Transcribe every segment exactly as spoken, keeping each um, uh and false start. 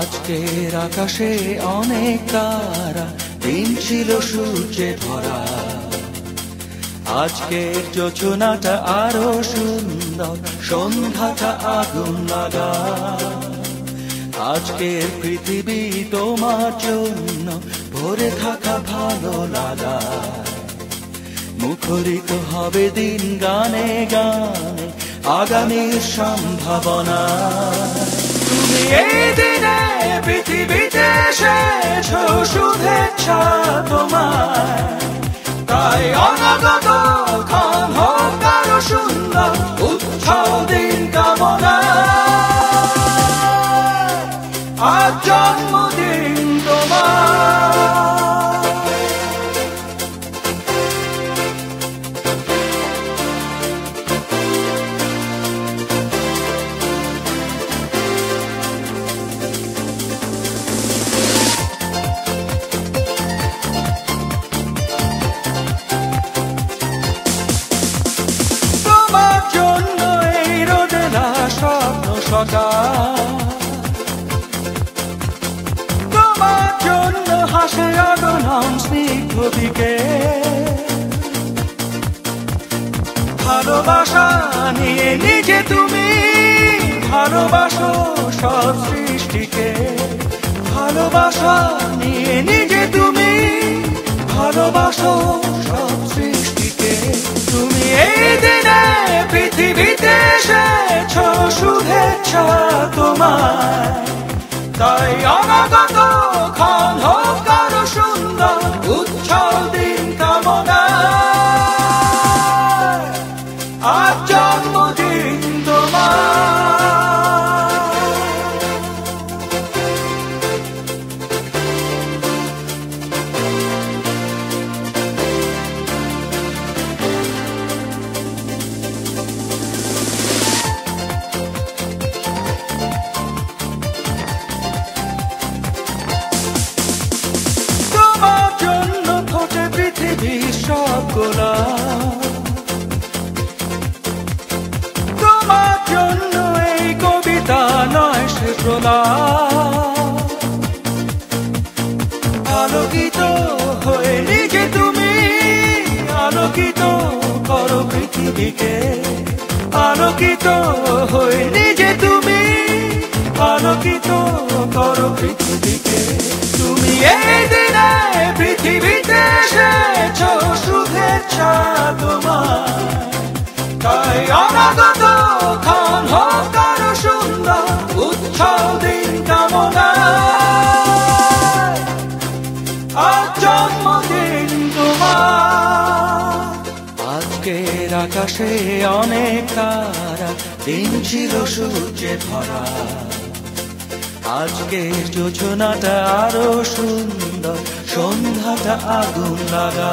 আজকের আকাশে অনেক তারা, দিন ছিল সূর্যে ভরা। আজকের যোজনাটা আরো সুন্দর, সন্ধ্যাটা আগুন লাগা। আজকের পৃথিবী তোমার জন্য ভরে থাকা ভালো লাগা। মুখরিত হবে দিন গানে গানে, আগামীর সম্ভাবনা। তুমি এই দিনে পৃথিবীতে এসেছো, শুভেচ্ছা তোমার। তাই অনাগত ক্ষণ হোক আরো সুন্দর, উৎসব দিন কামনা। আজ জন্মদিন তোমার। তোমার জন্য হাসে আগনাম স্নিগ্ধ দিকে। ভালোবাসা নিয়ে নিজে তুমি ভালোবাসো সব সৃষ্টিকে। ভালোবাসা নিয়ে নিজে তুমি ভালোবাসো সব সৃষ্টিকে। তুমি এই দিনে পৃথিবীতে এসেছো, শুভেচ্ছা তোমার। তাই অনাগত ক্ষণ হোক আরো সুন্দর, উৎসব দিন কামনা। আজ জন্মদিন তোমার। তোমার জন্য এই কবিতা নয় সে প্রলাপ। আলোকিত হয়ে নিজে তুমি আলোকিত করো পৃথিবীকে। আলোকিত হয়ে নিজে তুমি আলোকিত করো পৃথিবীকে। তুমি এই দিনে পৃথিবীতে এসেছো, শুভেচ্ছা তোমার। তাই অনাগত ক্ষণ হোক আরো সুন্দর, উৎসব দিন কামনা। আজ জন্মদিন তোমার। আজকের আকাশে অনেক তারা, দিন ছিল সূর্যে ভরা। আজকের যোজনাটা আরো সুন্দর, সন্ধ্যাটা আগুন লাগা।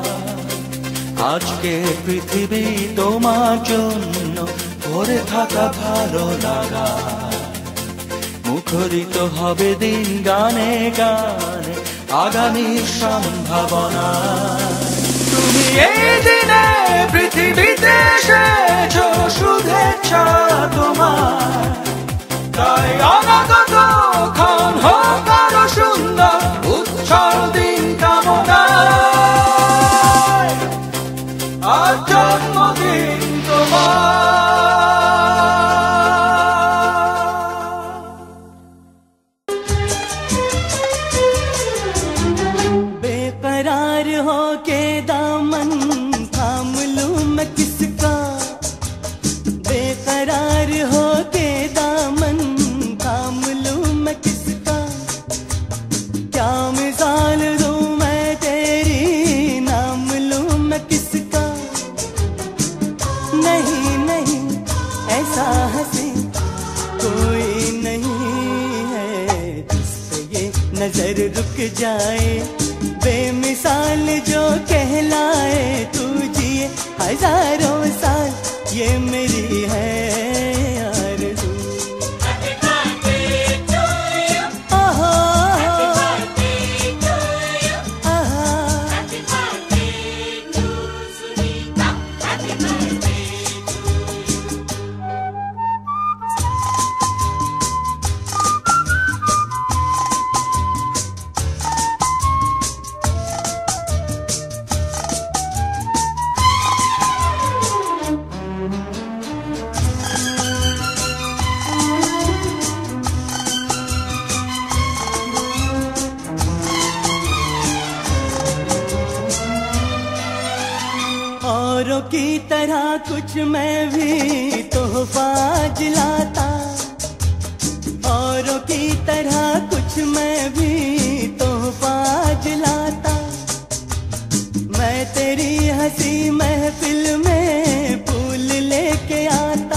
আজকে পৃথিবী তোমার জন্য ভরে থাকা ভালো লাগা। মুখরিত হবে দিন গানে গানে, আগামীর সম্ভাবনা। তুমি এই দিনে পৃথিবীতে এসেছো, শুভেচ্ছা তোমার। তাই অনাগত ক্ষণ হোক আরো সুন্দর, উৎসব দিন কামনা। আজ জন্মদিন তোমার। बेकरार हो के दामन थाम लूं मैं किसका। बेकरार हो के दामन थाम लूं मैं किसका। क्या मिसाल दूं मैं तेरी, नाम लूं मैं किसका। नहीं नहीं ऐसा हंसी कोई नहीं है, जिस पे ये नजर रुक जाए। बेमिसाल जो कहलाए, तू जिए हजारों साल, ये मेरी है आरज़ू। की तरह कुछ मैं भी तोहफा जिलाता, औरों की तरह कुछ मैं भी तोहफा जिलाता। मैं तेरी हंसी महफिल में फूल लेके आता,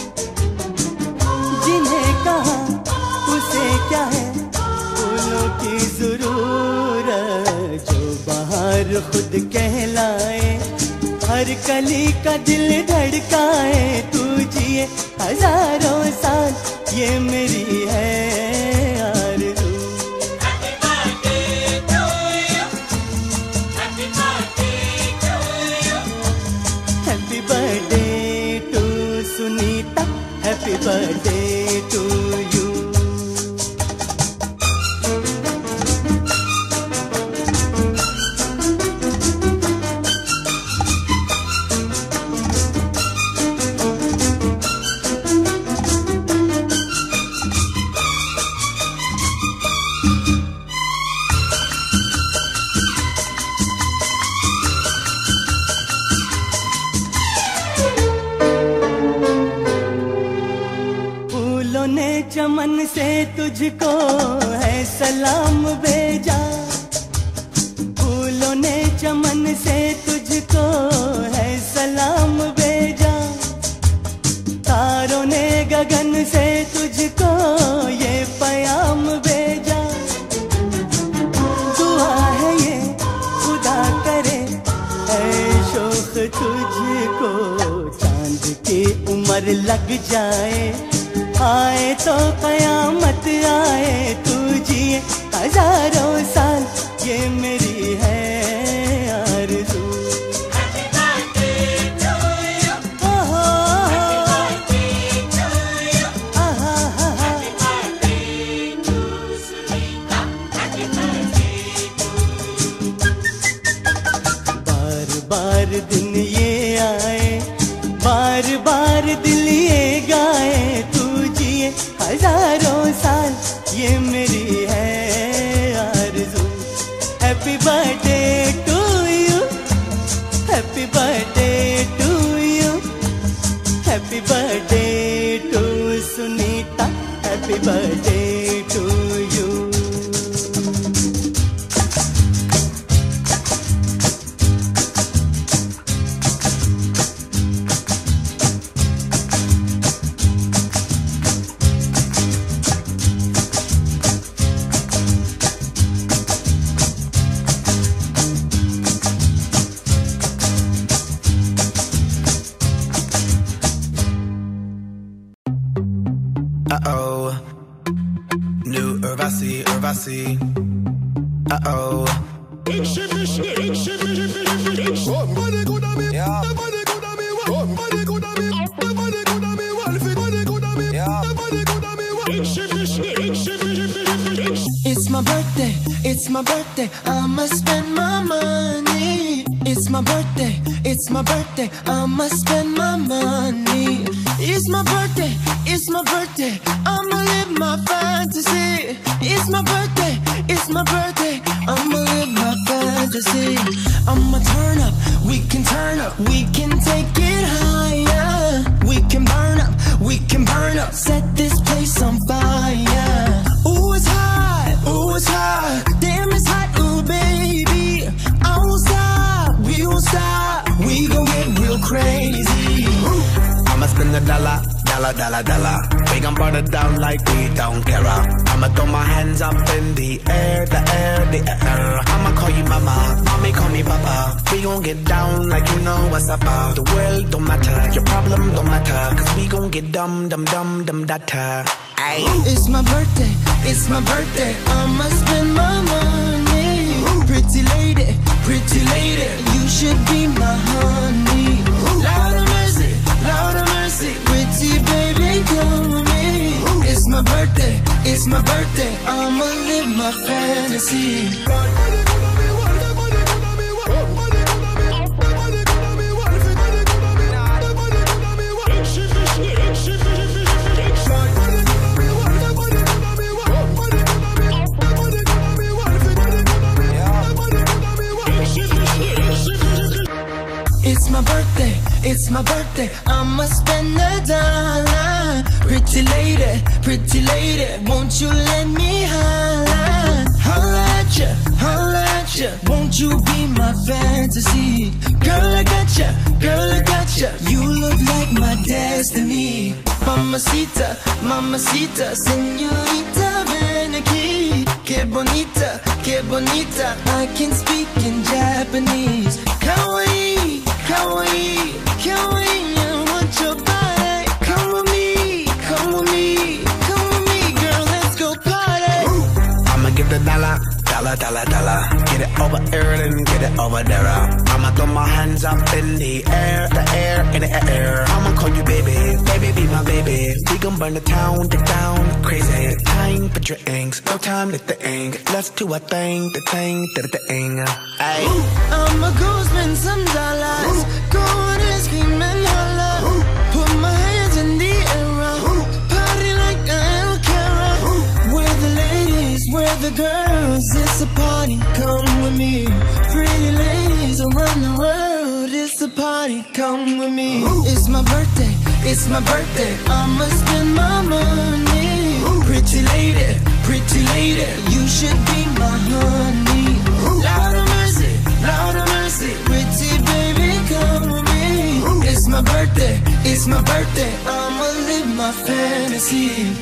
जिन्हें कहा उसे क्या है फूलों की जरूरत, जो बाहर खुद कहलाए, हर कली का दिल धड़काए। तू जिए हजारों साल ये मेरी है आरज़ू। Happy birthday to you. Happy birthday to you. Happy birthday to Sunita. Happy birthday to you. चमन से तुझको है सलाम भेजा, फूलों ने चमन से तुझको है सलाम भेजा, तारों ने गगन से तुझको ये प्याम भेजा। दुआ है ये खुदा करे ऐ शौक तुझको चांद की उम्र लग जाए, आए तो कयामत आए। तू जिए हजारों साल ये मेरी है आरज़ू। Happy birthday to you. ओहो Happy birthday to you. आहा हा हा। Happy birthday to Salique. Happy birthday to you. बार बार दिन ये आए, बार बार दिल ये गाए। हजारों साल ये मेरी है आरज़ू। Happy birthday to you, happy birthday to you, happy birthday to Sunita, happy birthday to you. Uh-oh. New Urvasi, Urvasi. Uh-oh. It's my birthday, it's my birthday, I'ma spend my money. It's my birthday, it's my birthday, I'ma spend my money. It's my birthday, it's my birthday, I'ma live my fantasy. It's my birthday, it's my birthday, I'ma live my fantasy. I'ma turn up, we can turn up, we can take it higher. We can burn up, we can burn up, set this place on fire. Ooh, it's hot, ooh, it's hot, damn it's hot, ooh baby. I won't stop, we won't stop, we gon' get real crazy. I'ma spend a dollar, dollar, dollar, dollar. We gon' burn it down like we don't care. I'ma throw my hands up in the air, the air, the air. I'ma call you mama, mommy call me papa. We gon' get down like you know what's up. The world don't matter, your problem don't matter, cause we gon' get dumb, dumb, dumb, dumb, data. Ay. It's my birthday, it's my birthday, I'ma spend my money. Pretty lady, pretty lady, you should be my honey. Lord of mercy, Lord of mercy, pretty baby, come with me. It's my birthday, it's my birthday, I'ma live my fantasy. It's my birthday, it's my birthday, I'ma spend a dollar. Pretty lady, pretty lady, won't you let me holla? Holla at ya, holla at ya, won't you be my fantasy? Girl, I gotcha, girl, I gotcha, you look like my destiny. Mamacita, mamacita, señorita, ven aquí. Que bonita, que bonita, I can speak in Japanese. Kawaii, kawaii, kawaii, I want your body. Come with me, come with me, come with me, girl, let's go party. I'ma give the dollar, dollar, dollar, dollar. Get it over here and get it over there. I'ma throw my hands up in the air, the air, in the air. I'ma call you baby, baby, be my baby. We gon' burn the town, the town, crazy. Time for drinks, no time to think. Let's do a thing, the thing, the thing. Ay. I'ma go spend some dollars, go on and scream and holla. Put my hands in the air, party like I don't care. Where the ladies, where the girls, it's a party, come with me. Pretty ladies around the world, it's a party, come with me. It's my birthday, it's my birthday, I'ma spend my money. Pretty lady, pretty lady, you should be my honey. Lord of mercy, Lord of mercy, pretty baby, come with me. It's my birthday, it's my birthday, I'ma live my fantasy.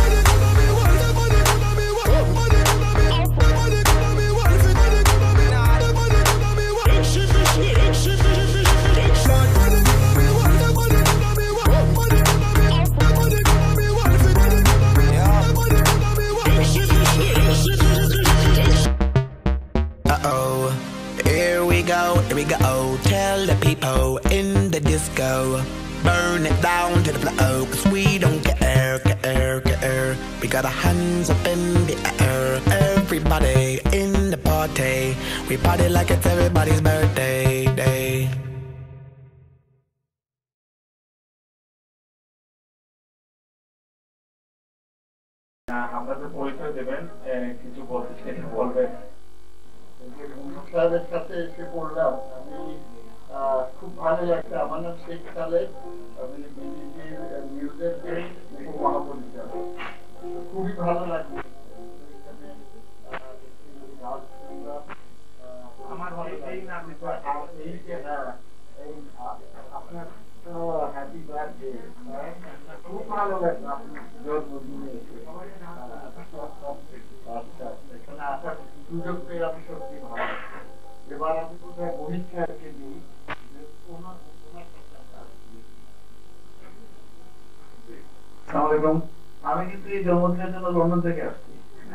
Uh-oh, here we go, here we go. Tell the people in the disco, burn it down to the floor, cause we don't care, care, care. We got our hands up in the air, everybody in the party. We party like it's everybody's birthday day. আপনাদের পরিচয় দেবেন, কিছু বলতে সেটা বলবেন। সাহেবের কাছে এসে পড়লাম, আমি খুব ভালো লাগছে। আমার নাম শেখ সালেক, আমি বিবিসির নিউজের উপমহাপরিচালক। খুবই ভালো লাগছে। আমার এই নাম এই যে আপনার তো হ্যাপি বার্থডে, খুব ভালো লাগছে আপনার জন্মদিনে আচ্ছা এখানে আসার সুযোগ পেয়ে আমি সত্যি ভালো। এবার আমি কোথায় মুহিত সাহেবকে দিই, আসসালামাইকুম। আমি কিন্তু এই জন্মদিনের জন্য লন্ডন থেকে আসছি।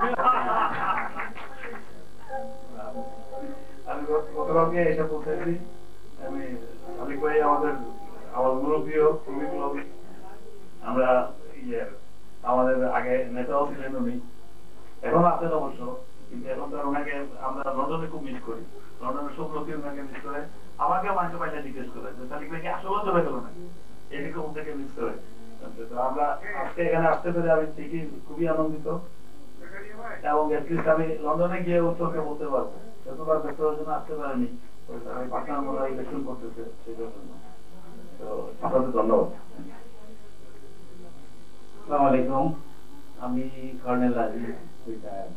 আমি গতকালকে এসে পৌঁছেছি। আমি সালিক ভাই আমাদের আমার মুরব্বীও খুবই ক্লবি। আমরা ইয়ে আমাদের আগে নেতাও ছিলেন উনি, এখন আছেন অবশ্য, কিন্তু এখন তো ওনাকে আমরা লন্ডনে খুব মিস করি। লন্ডনের সব লোকই ওনাকে মিস করে, আমাকেও মানুষ পাইলে জিজ্ঞেস করে যে সালিক ভাইকে আসলে ধরে গেল না, এরকম থেকে মিস করে। তো আমরা আজকে এখানে আসতে পেরে আমি ঠিকই খুবই আনন্দিত, এবং এটলিস্ট আমি লন্ডনে গিয়ে উত্তরকে বলতে পারবো যতবার ব্যস্ততার জন্য আসতে পারিনি। আমি পার্টনার মনে হয় ইলেকশন করতেছে সেটার জন্য। তো আপনাদের ধন্যবাদ। আসসালামু আলাইকুম, আমি কর্নেল আজিজ রিটায়ার্ড।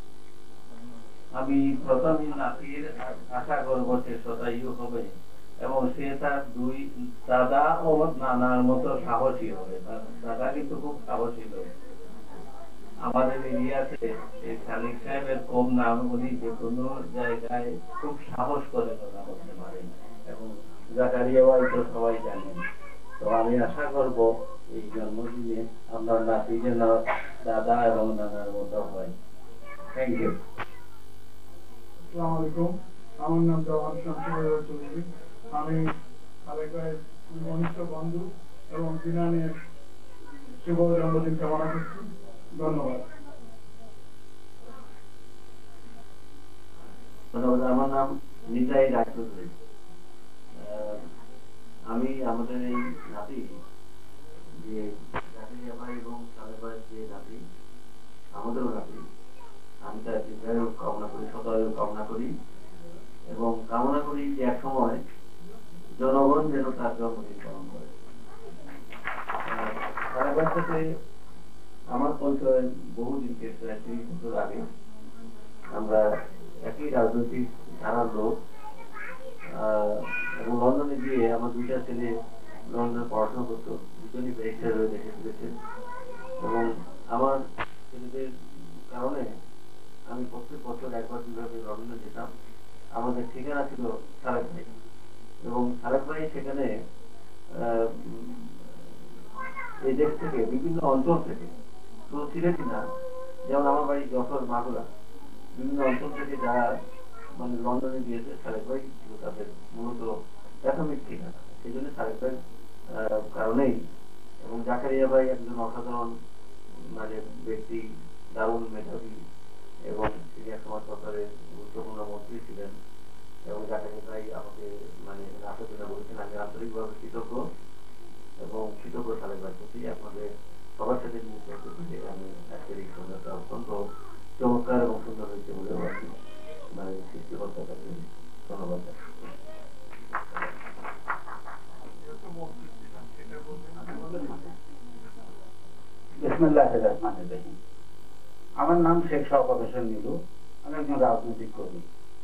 আমি প্রথমে নাসির আশা করবো সে শতায়ু হবে এবং সে তার দুই দাদা ও নানার মতো সাহসী হবে। তার দাদা কিন্তু খুব সাহসী লোক। আমাদের এরিয়াতে এই সালিক সাহেবের কম নাম, উনি যে কোনো জায়গায় খুব সাহস করে কথা বলতে পারেন এবং জাকারিয়া ভাই তো সবাই জানেন। তো আমি আশা করব এই জন্মদিনে আপনার নাতি যেন দাদা এবং নানার মতো হয়। Thank you. আসসালামু আলাইকুম, আমার নাম দেওয়ান শমশের চৌধুরী। আমি সালেক ভাইয়ের ঘনিষ্ঠ বন্ধু এবং দিনানের শুভ জন্মদিন কামনা করছি। ধন্যবাদ। ধন্যবাদ। আমার নাম নিতাই চৌধুরী। আমি আমাদের এই নাতি যে জাকারিয়া ভাই এবং সালেক ভাইয়ের যে নাতি, আমাদেরও নাতি, আমি তার দীর্ঘায়ু কামনা করি, শতায়ু কামনা করি এবং কামনা করি যে এক সময় জনগণ যেন তার জন্মদিন সালেকবার সাথে আমার পরিচয় বহুদিন প্রায় তিরিশ বছর আগে। আমরা একই রাজনৈতিক ধারার লোক এবং লন্ডনে গিয়ে আমার দুইটা ছেলে লন্ডনে পড়াশোনা করতো, দুজনই ব্যারিস্টার হয়ে দেশে ফিরেছে এবং আমার ছেলেদের কারণে আমি প্রত্যেক বছর একবার দুইভাবে লন্ডনে যেতাম। আমাদের ঠিকানা ছিল সালেক ভাই এবং সালেক ভাই সেখানে এই দেশ থেকে বিভিন্ন অঞ্চল থেকে, শুধু সিলেটই না, যেমন আমার বাড়ি যশোর মাগুরা, বিভিন্ন অঞ্চল থেকে যারা মানে লন্ডনে গিয়েছে সালেক ভাই ছিল তাদের মূলত প্রাথমিক ঠিকানা। সেই জন্য সালেক ভাই কারণেই এবং জাকারিয়া ভাই একজন অসাধারণ মানে ব্যক্তি, দারুণ মেধাবী এবং তিনি এক সমাজ সরকারের গুরুত্বপূর্ণ মন্ত্রী ছিলেন এবং জাকারিয়া ভাই আমাকে মানে আসার জন্য বলেছেন। আমি আন্তরিকভাবে কৃতজ্ঞ এবং কৃতজ্ঞ সালেক ভাই প্রতি। আপনাদের সবার সাথে মিলিত হতে পেরে আমি আজকের এই সন্ধ্যাটা অত্যন্ত চমৎকার এবং সুন্দর হয়েছে বলেও আমি মানে সৃষ্টিকর্তাকে ধন্যবাদ। বিসমিল্লাহির রহমানির রহিম। আমার নাম শেখ শওকত হোসেন নিলু, আমি একজন রাজনৈতিক কর্মী।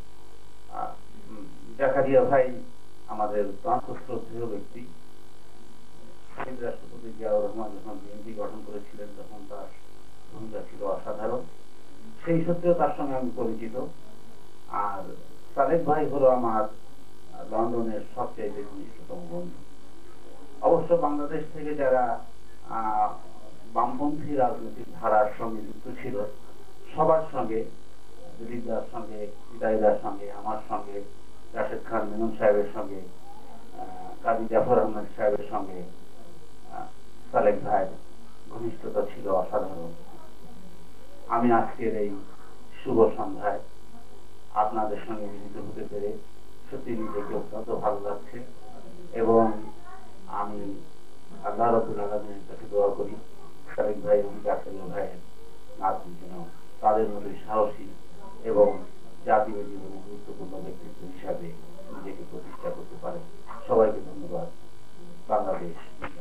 জাকারিয়া ভাই আমাদের অত্যন্ত শ্রদ্ধেয় ব্যক্তি। রাষ্ট্রপতি জিয়াউর রহমান যখন বিএনপি গঠন করেছিলেন তখন তার ভূমিকা ছিল অসাধারণ, সেই সত্ত্বেও তার সঙ্গে আমি পরিচিত। আর সালেক ভাই হলো আমার লন্ডনের সবচেয়ে ঘনিষ্ঠতম বন্ধু। অবশ্য বাংলাদেশ থেকে যারা আহ বামপন্থী রাজনৈতিক ধারার সঙ্গে যুক্ত ছিল সবার সঙ্গে, দিলীপদার সঙ্গে, নিতাইদার সঙ্গে, আমার সঙ্গে, রাশেদ খান মেনন সাহেবের সঙ্গে, কাজী জাফর আহমেদ সাহেবের সঙ্গে সালেক ভাইয়ের ঘনিষ্ঠতা ছিল অসাধারণ। আমি আজকের এই শুভ সন্ধ্যায় আপনাদের সঙ্গে মিলিত হতে পেরে সত্যি নিজেকে অত্যন্ত ভালো লাগছে এবং আমি আল্লাহ রাব্বুল আলামিনের কাছে দোয়া করি সালেক ভাই এবং জাকারিয়া ভাইয়ের নাতি যেন তাদের মধ্যে সাহসী এবং জাতীয় জীবনে গুরুত্বপূর্ণ ব্যক্তিত্ব হিসাবে নিজেকে প্রতিষ্ঠা করতে পারে। সবাইকে ধন্যবাদ। বাংলাদেশ।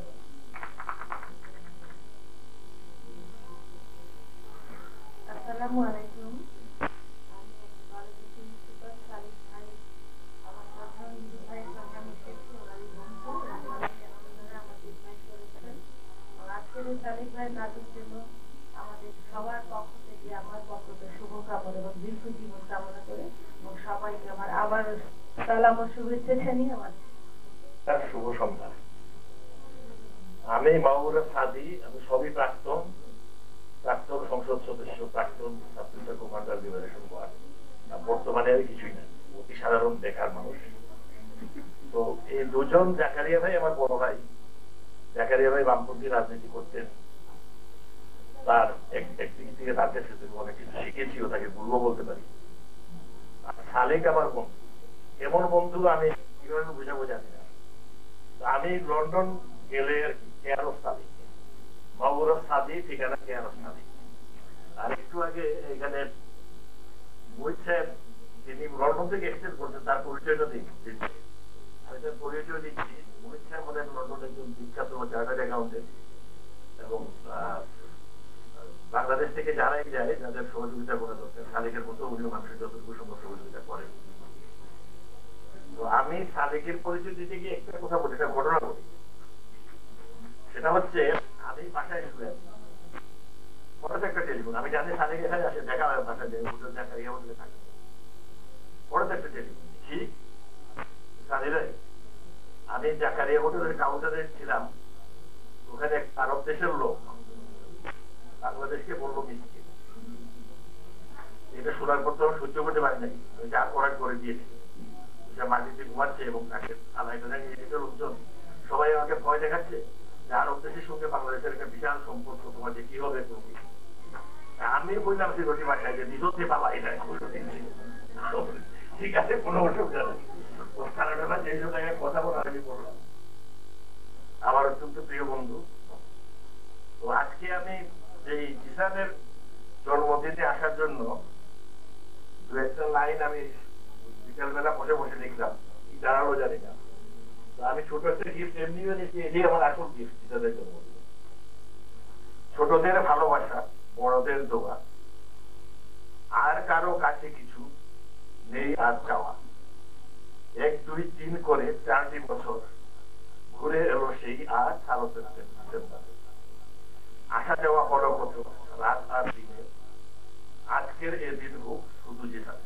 আসসালামু আলাইকুম। আমি কলেজের প্রিন্সিপাল সালিক ভাই, আমার সাধারণ ভাইয়ের সঙ্গে আমি এসেছি, ওনারই বন্ধু, ওনারা আমাকে ইনভাইট করেছেন। আজকের এই সালিক ভাইয়ের কাজের জন্য আমাদের সবার পক্ষ থেকে আমার পক্ষ থেকে শুভকামনা এবং দীর্ঘ জীবন কামনা করে এবং সবাইকে আমার আবার সালাম ও শুভেচ্ছা জানিয়ে আমার শুভ সন্ধ্যা। আমি মাহবুবুর সাদি, আমি সবই প্রাক্তন প্রাক্তন সংসদ সদস্য, প্রাক্তন ছাত্রছাত্রী কমান্ডার লিবারেশন ওয়ার্ড। বর্তমানে আমি কিছুই না, অতি সাধারণ বেকার মানুষ। তো এই দুজন, জাকারিয়া ভাই আমার বড় ভাই। জাকারিয়া ভাই বামপন্থী রাজনীতি করতেন, তার একদিক থেকে তার কাছে অনেক কিছু শিখেছিও, তাকে বলবো বলতে পারি। আর সালেক আমার বন্ধু, এমন বন্ধু আমি কিভাবে বুঝাবো জানি না। আমি লন্ডন গেলে আর কি কেয়ার অফ সাদি, মাহবুবুর সাদি, ঠিকানা কেয়ার অফ সাদি। আর একটু আগে এখানে মুহিত সাহেব, তিনি লন্ডন থেকে এক্সচেঞ্জ করছেন, তার পরিচয়টা দিচ্ছি, পরিচয় দিচ্ছি। মুহিত সাহেব হলেন লন্ডনের একজন বিখ্যাত চার্টার্ড অ্যাকাউন্টেন্ট এবং বাংলাদেশ থেকে যারাই যায়, যাদের সহযোগিতা করা দরকার, সালেকের মতো উনিও মানুষের যতটুকু সম্ভব সহযোগিতা করেন। তো আমি সালেকের পরিচয় দিতে গিয়ে একটা কথা বলি, একটা ঘটনা বলি। সেটা হচ্ছে আমি বাসায় শুয়ে আছি, হঠাৎ একটা টেলিফোন। আমি জানি সালেক এখানে আসে, দেখা হয় বাসায় যায়, হোটেল জাকারিয়া হোটেলে থাকে। হঠাৎ একটা টেলিফোন, কি সালেক, আমি জাকারিয়া হোটেলের কাউন্টারে ছিলাম, ওখানে এক আরব দেশের লোক বাংলাদেশকে বললো মিষ্টি। এটা শোনার পর তো সহ্য করতে পারি নাই, আমি যা করার করে দিয়েছি। মাটিতে ঘুমাচ্ছে এবং তাকে লোকজন সবাই আমাকে ভয় দেখাচ্ছে যে আরব দেশের সঙ্গে বাংলাদেশের একটা বিশাল সম্পর্ক, তোমার যে কি হবে তুমি। আমি বললাম সে রুটি বাসায় যে দিতে পালাই না, ঠিক আছে, কোনো অসুবিধা নেই। সারা বেলা যে জায়গায় কথা বলা আমি বললাম। আমার অত্যন্ত প্রিয় বন্ধু। তো আজকে আমি যে জিসানের জন্মদিনে আসার জন্য দু একটা লাইন আমি বিকালবেলা বসে বসে লিখলাম, কি দাঁড়ালো জানি না। তো আমি ছোট একটা গিফট এমনিও নিয়েছি, এটাই আমার আসল গিফট জিসানের জন্য। ছোটদের ভালোবাসা, বড়দের দোয়া, আর কারো কাছে কিছু নেই আর চাওয়া। এক দুই তিন করে চারটি বছর ঘুরে এলো সেই আর সালো সেপ্টেম্বর। আসা যাওয়া হলো কত রাত আর দিনে, আজকের এ দিন হোক শুধু যেখানে।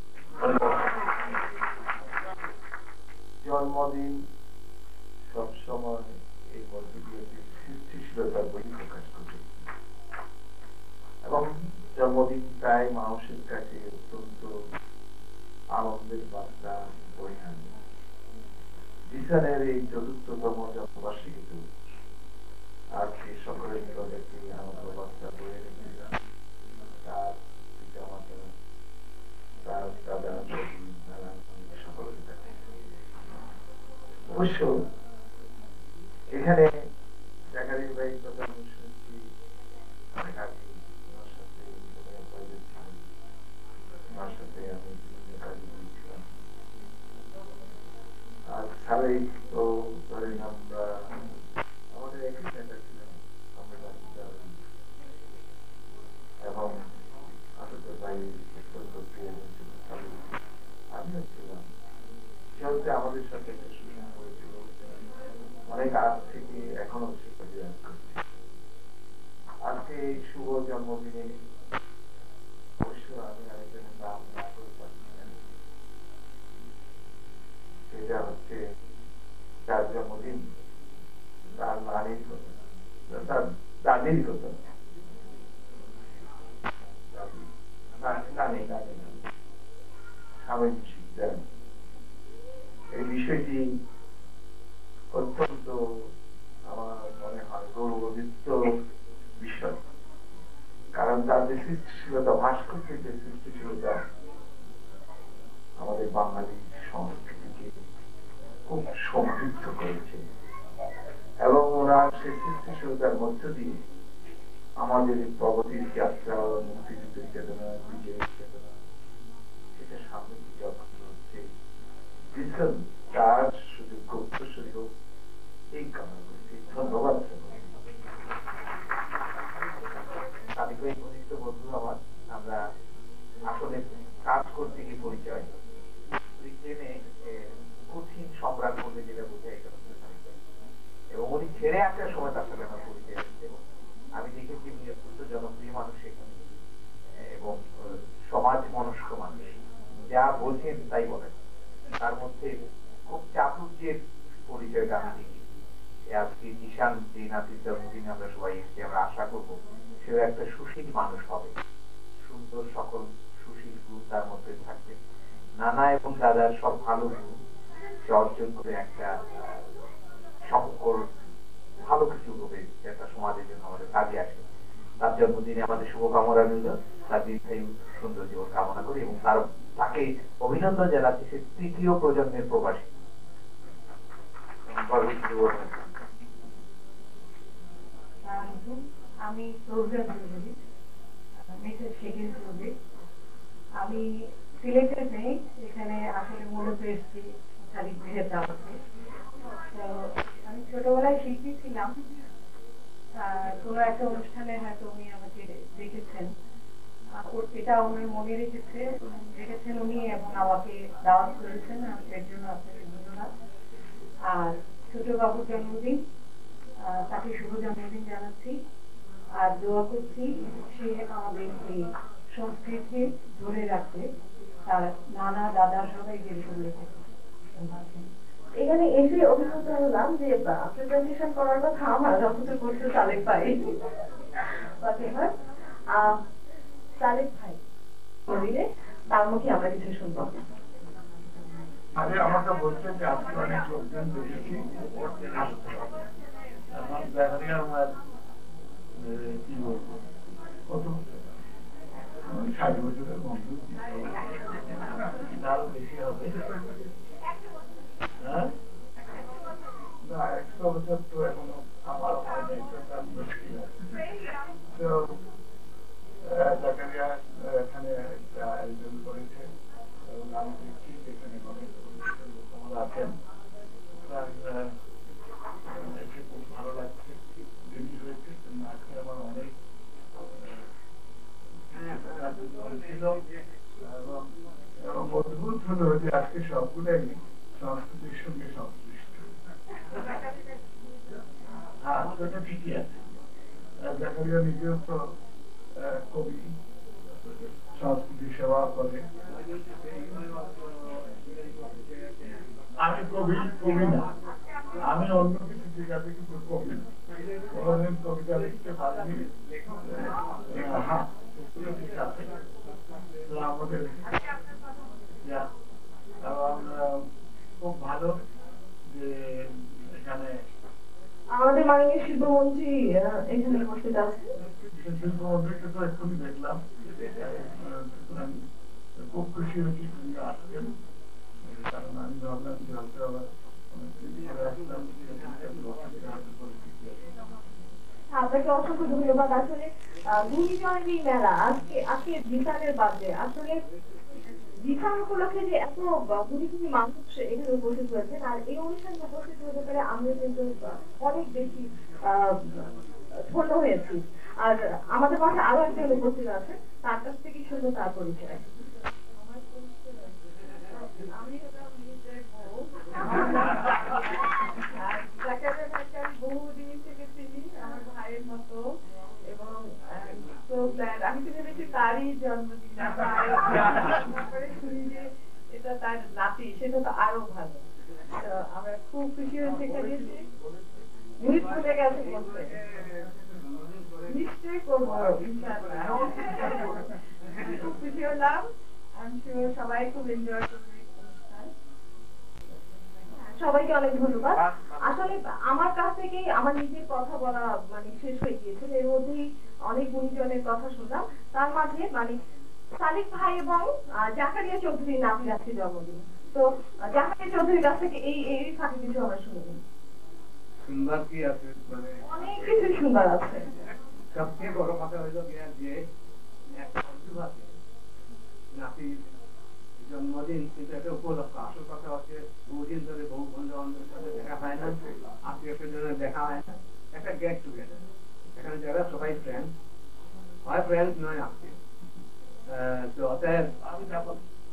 জন্মদিন সবসময় এই মধ্যে দিয়ে সৃষ্টিশীলতার বহিঃপ্রকাশ ঘটে এবং জন্মদিনটাই মানুষের কাছে অত্যন্ত আনন্দের বার্তা বয়ে আনে। জিসানের এই চতুর্থতম জন্মবার্ষিকীতে আজকে সকলের নিকটে আনন্দ বার্তা বয়ে রেখেছিলাম তার পিতা মাতা, তার দাদা দাদি, নানান সকলের কাছে। অবশ্য এখানে জাকারির ভাই কথা আমি শুনছি অনেক আগে, ওনার সাথে ওনার সাথে আমি বিভিন্ন কাজে করেছিলাম। আর সালিক তো ধরেন আমরা আমাদের একই সেন্টার ছিলাম আমরা, এবং আসলে ভাই আমিও ছিলাম। সে হচ্ছে আমাদের সাথে একটা সুসম্পর্ক হয়েছিল, অনেক আগ থেকে এখনো সে বিরাজ করছে। আজকে এই শুভ জন্মদিনে অবশ্য আমি আরেকজনের নাম না করে পারছি না, সেটা হচ্ছে তার জন্মদিন তার নানির কথা, তার দাদির কথা, নানি নানি স্বামীর শিক্ষা। এই বিষয়টি অত্যন্ত আমার মনে হয় গৌরবান্বিত বিষয়, কারণ তার যে সৃষ্টিশীলতা, ভাস্কর্যের যে সৃষ্টিশীলতা আমাদের বাঙালি সংস্কৃতিকে খুব সমৃদ্ধ করেছে, এবং ওনার সেই সৃষ্টিশীলতার মধ্য দিয়ে আমাদের প্রগতির যাত্রা, মুক্তিযুদ্ধের চেতনা, বিজয়ের চেতনা, সেটা সামনে দিকে অগ্রসর হচ্ছে। তার সুযোগ্য উত্তরসূরি হোক এই কামনা করছি। ধন্যবাদ। বন্ধু আমার, আমরা আসলে কাজ করতে গিয়ে পরিচয় ব্রিটেনে কঠিন সম্রাট বলতে যেটা বোঝায় এটা হচ্ছে এবং উনি ছেড়ে আসার সময় তার সাথে আমার পরিচয় হচ্ছে। আমি দেখেছি উনি অত্যন্ত জনপ্রিয় মানুষ এখানে এবং সমাজ মনস্ক মানুষ, যা বলছেন তাই বলেন। তার মধ্যে খুব চাতুর্যের পরিচয়টা আমি দেখি। আজকে জিশান যে নাতির জন্মদিনে আমরা সবাই এসেছি, আমরা আশা করবো সেও একটা সুশীল মানুষ হবে, সুন্দর সকল সুশীল গুণ তার মধ্যে থাকবে, নানা এবং দাদার সব ভালো গুণ সে অর্জন করে একটা সংকর ভালো কিছু হবে, একটা সমাজের জন্য আমাদের কাজে আসে। তার জন্মদিনে আমাদের শুভকামনা রইল, তার দীর্ঘায়ু সুন্দর জীবন কামনা করি এবং তার তাকে অভিনন্দন জানাচ্ছি। সে তৃতীয় প্রজন্মের প্রবাসী। আমি চৌধুরী, মিসেস শেখিল চৌধুরী। আমি সিলেটের নেই, এখানে আসলে মূলত এসেছি সাদিক ভাইয়ের দাওয়াতে। তো আমি ছোটবেলায় শিল্পী ছিলাম, কোনো একটা অনুষ্ঠানে হয়তো উনি আমাকে দেখেছেন, এটা উনি মনে রেখেছে রেখেছেন উনি এবং আমাকে দাওয়াত করেছেন, এর জন্য আপনাকে ধন্যবাদ। আর ছোট বাবুর জন্মদিন, তাকে শুভ জন্মদিন জানাচ্ছি আর দোয়া করছি সে আমাদের এই সংস্কৃতি ধরে রাখতে তার নানা দাদা সবাই যেরকম রেখেছে। এখানে এসে অভিভূত হলাম যে প্রেজেন্টেশন করার কথা আমার যতটুকু করছে সালেক ভাই। সালেক ভাই বলিলে তার মুখে আমরা কিছু শুনবো। আরে আমাকে বলছে যে আজকে অনেক লোকজন দেখেছি, আমার দেখা আমার কি বলবো কত ষাট বছরের বন্ধু, আরো বেশি হবে। হ্যাঁ, না একশো বছর তো এখনো আমার হয় নাই, তার মুশকিল আছে। তো জাকারিয়া এখানে একটা আয়োজন করেছে এবং আমি দেখছি এখানে অনেক আছেন, খুব ভালো লাগছে। দেরি হয়েছে, না খেয়ে আমার অনেক জাকারিয়া নিজেও তো কবি, সংস্কৃতি সেবা করে। আমি কবি কবি না, আমি অন্য কিছু জায়গাতে কিন্তু কবি কোনদিন কবিতা লিখতে পারিনি। হ্যাঁ, ঠিক আছে। তো আমাদের এবং খুব ভালো যে এখানে আমাদের মাননীয় শিল্পমন্ত্রী এখানে উপস্থিত আছে। শিল্পমন্ত্রীকে তো এক্ষুনি দেখলাম, সুতরাং খুব খুশি হয়েছি তিনি আসছেন, কারণ আমি ভাবলাম যে হয়তো আবার আপনাকে অসংখ্য ধন্যবাদ। আসলে ঘূর্ণিঝড়ের এই মেলা আজকে আজকে জিসানের বাদে আসলে জিসান উপলক্ষে যে এত গুণী গুণী মানুষ এখানে উপস্থিত হয়েছেন, আর এই অনুষ্ঠানে উপস্থিত হতে পারে আমরা কিন্তু অনেক বেশি ধন্য হয়েছি। আর আমাদের পাশে আরো একজন উপস্থিত আছে, তার কাছ থেকে শুনবো তার পরিচয়। আমি বহুদিন থেকে চিনি, আমার ভাইয়ের মতো, এবং আমি তো ভেবেছি তারই জন্মদিন, তারপরে শুনি যে এটা তার নাতি, সেটা তো আরো ভালো। আমরা খুব খুশি হয়েছি এখানে এসে। মুহিত ভুলে গেছে বলতে, নিশ্চয়ই করবো ইনশাআল্লাহ। খুব খুশি হলাম, আমি শিওর সবাই খুব এনজয় করবে। সবাইকে অনেক ধন্যবাদ। আসলে আমার কাছ থেকে আমার নিজের কথা বলা মানে শেষ হয়ে গিয়েছিল, এর মধ্যেই অনেক গুণীজনের কথা শুনলাম। তার মাঝে মানে সালিক ভাই এবং জাকারিয়া চৌধুরী নাতির আজকে জন্মদিন। তো জাকারিয়া চৌধুরীর কাছ থেকে এই এই ফাঁকে কিছু আমরা শুনলাম। সুন্দর কি আছে, মানে অনেক কিছু সুন্দর আছে। সবচেয়ে বড় কথা হইল যে একটা আছে নাতির জন্মদিন, কিন্তু একটা উপলক্ষ। আসল কথা হচ্ছে বহুদিন ধরে বহু বন্ধু বান্ধবের সাথে দেখা হয় না, আত্মীয় স্বজনের দেখা হয় না, একটা গেট টুগেদার। এখানে যারা সবাই ফ্রেন্ড হয়, ফ্রেন্ড নয় আত্মীয়। তো অতএব আমি যাবো।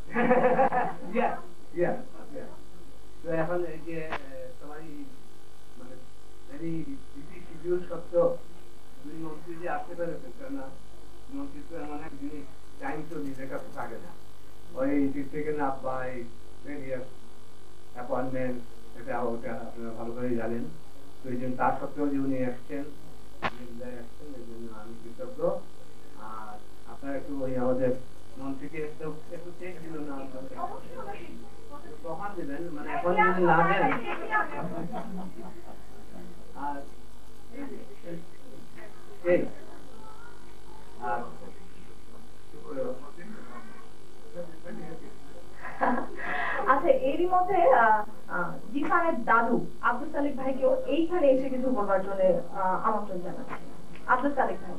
তো এখন এই যে সবাই মানে ভেরি বিজি শিডিউল সত্ত্বেও দুই মন্ত্রী যে আসতে পেরেছেন, কেননা মন্ত্রী তো এমন এক জিনিস, টাইম তো নিজের কাছে থাকে না। ওই থেকে না পাই ভেরিয়াস অ্যাপয়েন্টমেন্ট, এটা ওটা আপনারা ভালো করেই জানেন। তো এই জন্য তার সত্ত্বেও যে উনি এসছেন আসছেন এই জন্য আমি কৃতজ্ঞ। আর আপনারা একটু ওই আমাদের মন্ত্রীকে একটু একটু চেক দিল না, কখন দেবেন, মানে এখন যদি না দেন। আর এই আর আচ্ছা, এরই মধ্যে জিসানের দাদু আব্দুল সালিক ভাইকেও এইখানে এসে কিছু বলবার জন্য আমন্ত্রণ জানাচ্ছি। আব্দুল সালিক ভাই,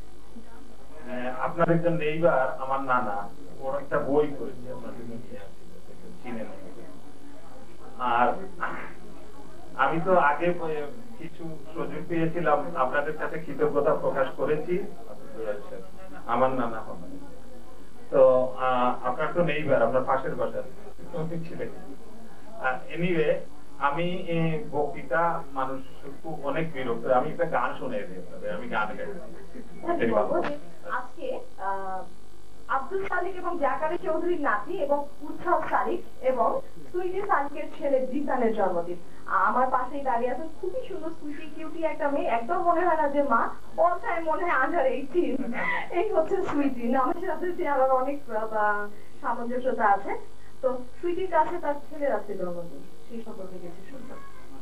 আপনার একজন নেইবার আমার নানা, ওর একটা বই করেছে, চিনেন। আর আমি তো আগে কিছু সুযোগ পেয়েছিলাম, আপনাদের কাছে কৃতজ্ঞতা প্রকাশ করেছি। আমার নানা হবে তো আপনার তো নেইবার, আপনার পাশের বাসার ছিলেন। এনিওয়ে, আমি বক্তৃতা মানুষ অনেক বিরক্ত, আমি একটা গান শুনে আমি গান গাই। আজকে আব্দুল সালিক এবং জাকারি চৌধুরীর নাতি এবং উৎসব সালিক এবং সুইটি সালিকের ছেলে জিসানের জন্মদিন। আমার পাশেই দাঁড়িয়ে আছেন খুবই সুন্দর সুইটি কিউটি একটা মেয়ে, একদম মনে হয় না যে মা, অল টাইম মনে হয় আন্ডার এইটিন। এই হচ্ছে সুইটি, নামের সাথে আমার অনেক সামঞ্জস্যতা আছে। তো সুইটির কাছে তার ছেলের আছে জন্মদিন, সেই সম্পর্কে কিছু শুনলাম।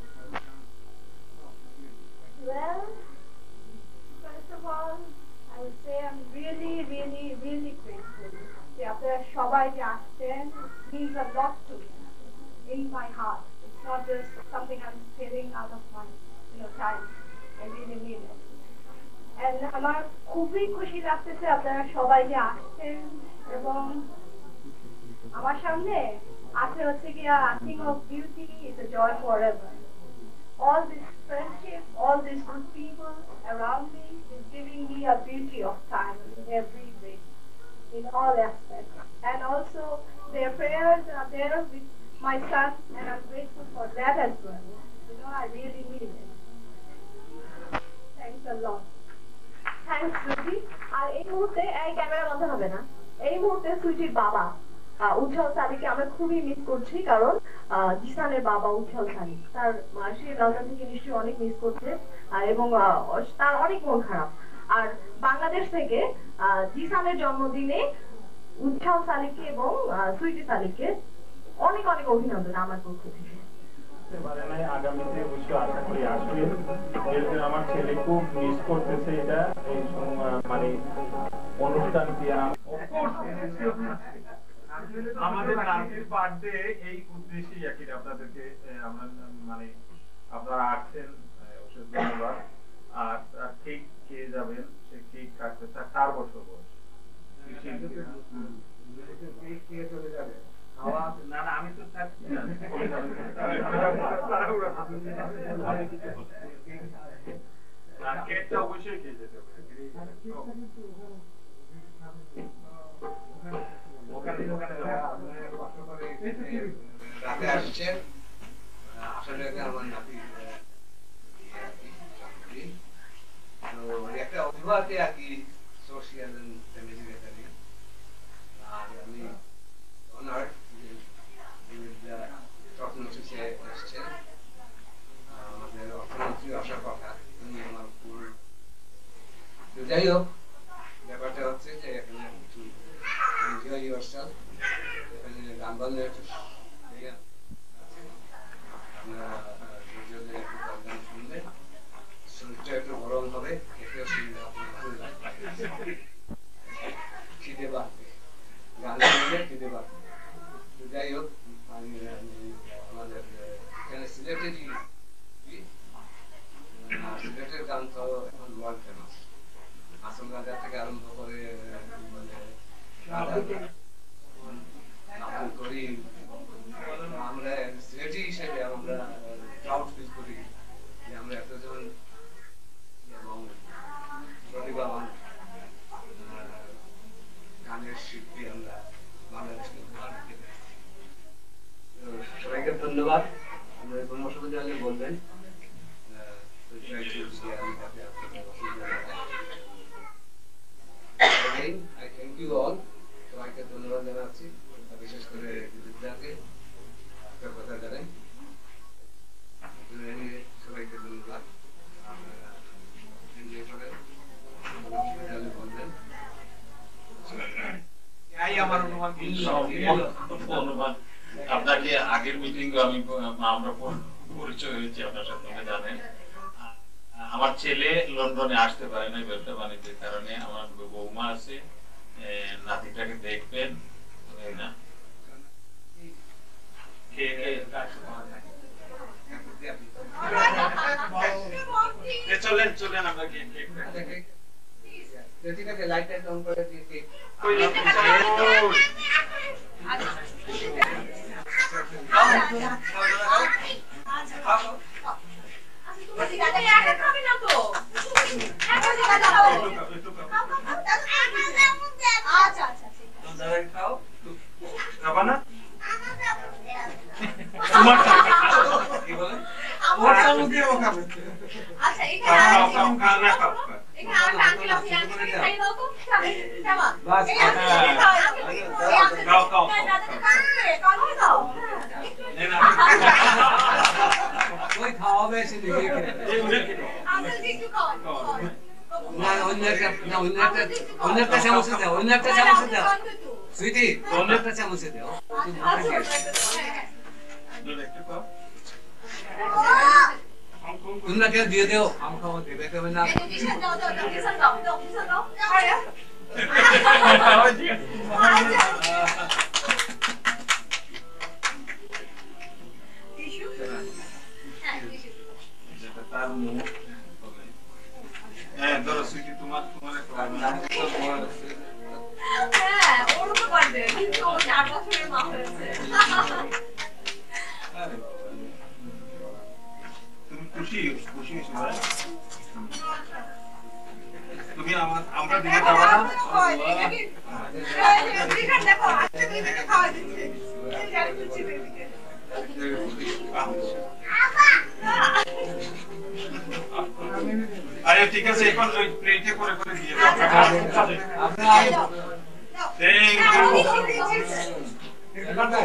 Well, first of all, I would say I'm really, really, really grateful. যে আপনারা সবাই যে আসছেন means a lot to me in my heart. It's not just something I'm feeling out of my, you know, time. I really mean it. And আমার খুবই খুশি লাগতেছে আপনারা সবাই যে আসছেন, এবং আমার সামনে আছে হচ্ছে কি a thing of beauty is a joy forever. All this friendship, all these good people around me is giving me a beauty of time in every way, in all aspects. And also their prayers are there with my son, and I'm grateful for that as well. You know, I really mean it. Thanks a lot. Thanks sweetie. আর এই মুহূর্তে এই camera বন্ধ হবে না, এই মুহূর্তে সুইটির বাবা উজ্জ্বল সাদিকে আমরা খুবই মিস করছি, কারণ জিসানের বাবা উজ্জ্বল সাদি তার সে বেলজিয়াম থেকে নিশ্চয়ই অনেক মিস করছে আর এবং তার অনেক মন খারাপ। আর বাংলাদেশ থেকে জিসানের জন্মদিনে উজ্জ্বল সালিকে এবং সুইটি সালিকে অনেক অনেক অভিনন্দন আমার পক্ষ থেকে। আগামীতে অবশ্যই আশা করি আসবে। আমার ছেলে খুব মিস করতেছে এটা, এই মানে অনুষ্ঠান দিয়ে আমাদের নাতির বার্থডে এই উদ্দেশ্যেই আর কি আপনাদেরকে আমরা মানে আপনারা আসছেন, অবশ্যই ধন্যবাদ। আর কেক খেয়ে যাবেন, সে কেক কাটতে তার চার বছর বয়স। না না আমি তো থাকছি না, কেকটা অবশ্যই খেয়ে যেতে হবে। রাতে আসছেন, আসলে আমার নাতি একটা অভিভাবকে আর কি সোশিয়াল ফ্যামিলি ব্যাপারে। আর আমি অনার স্বপ্নসূচি এসছেন, আমাদের অর্থমন্ত্রী আসার কথা, উনি আমার ফুল। যাই হোক, ব্যাপারটা হচ্ছে যে এখানে এনজয় ইয়োরসেলফ, এখানে গান বাজনা একটু আপনারা ধৈর্য একটু গান শুনবেন, শরীরটা একটু গরম হবে, খেতেও খিদে বাড়বে, গান শুনলে খিদে বাড়বে। যাই হোক, আমাদের এখানে সিলেটের সিলেটের গান তো এখন ওয়ার্ল্ড ফেমাস, আসল রাজা থেকে আরম্ভ করে আব্দুল করিম। আমরা সিলেটি হিসেবে আমরা প্রাউড ফিল করি যে আমরা এতজন প্রতিভাবান গানের শিল্পী আমরা বাংলাদেশকে উপহার দিতে পেরেছি। সবাইকে ধন্যবাদ। আপনাদের কোনো অসুবিধা হলে বলবেন। I thank you all. সবাইকে ধন্যবাদ জানাচ্ছি, বিশেষ করে দিলীপদাকে একটা কথা জানাই। সবাইকে ধন্যবাদ। আপনারা এনজয় করেন, বলবেন। অনুমান আপনাকে আগের মিটিং আমি আমরা পরিচয় হয়েছি, আপনার সাথে জানেন। আমার ছেলে লন্ডনে আসতে পারে না ব্যবসা বাণিজ্যের কারণে, আমার বৌমা আছে, নাতিটাকে দেখবেন না। চলেন চলেন আমরা ঠিক আছে, লাইট টাইট অন করে দিয়ে কেক তোমরা কেউ দিয়ে দেও, আম খাওয়া দেবে কেউ না। হ্যাঁ ধরো সুইটি, তোমার তোমার তুমি খুশি খুশি তুমি আমার আমরা দিকে যাবো না। আরে ঠিক আছে এখন ওই প্লেটে করে করে দিয়ে দাও আপনি থ্যাংক ইউ